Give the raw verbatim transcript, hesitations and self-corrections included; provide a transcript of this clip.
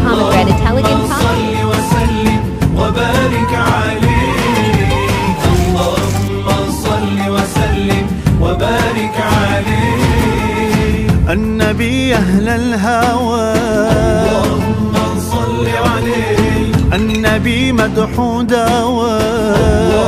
Pomegranate Italian Pop. صل وسلم وبارك عليه، اللهم صل وسلم وبارك عليه. النبي أهل الهوى اللهم صل عليه، النبي مدح دواء.